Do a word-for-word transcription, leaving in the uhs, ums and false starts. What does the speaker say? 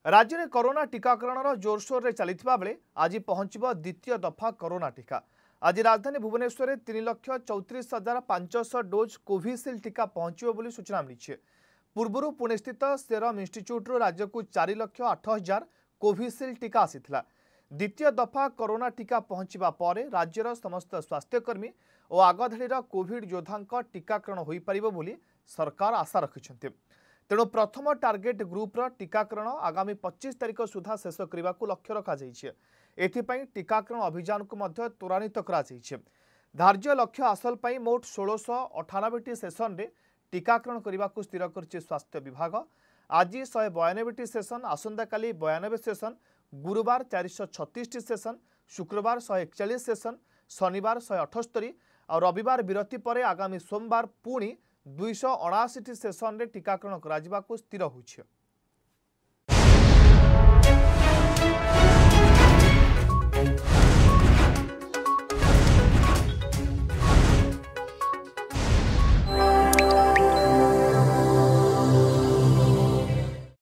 राज्य में कोरोना टीकाकरण जोरसोर रे चलता बेले आज पहुंच द्वितीय दफा कोरोना टीका। आज राजधानी भुवनेश्वर में तीन लक्ष चौतीस हजार पांचश डोज कोविशील्ड टीका पहुंचो बोली सूचना मिली। पूर्व पुणे स्थित सेरम इन्स्टिट्यूट राज्य को चार लक्ष आठ हजार कोविशील्ड टीका आसीथिला। द्वितीय दफा कोरोना टीका पहुंचवा पर राज्यर समस्त स्वास्थ्यकर्मी और आगधाड़ीर कोविड योद्धा टीकाकरण हो पारिबो बोली सरकार आशा रखिछन्ते। तेणु प्रथम टार्गेट ग्रुपर टीकाकरण आगामी पच्चीस तारिख सुधा शेष करने को लक्ष्य रखा एथिपाई टीकाकरण अभियान को मध्य त्वरान्वित करा धार्य लक्ष्य हासिल पाई मोट षोलश अठानबे सेसन रे टीकाकरण करने को स्थिर कर स्वास्थ्य विभाग। आज शहे बयानबे सेसन, आसंता काली बयानबे सेसन, गुरुवार चार छत्तीस सेसन, शुक्रवार शहे एकचाश सेसन, शनिवार शहे अठस्तरी और रविवार विरति पर आगामी सोमवार पुणी दुईश अणाशी सेसन रे टीकाकरण करा स्थिर होइछ।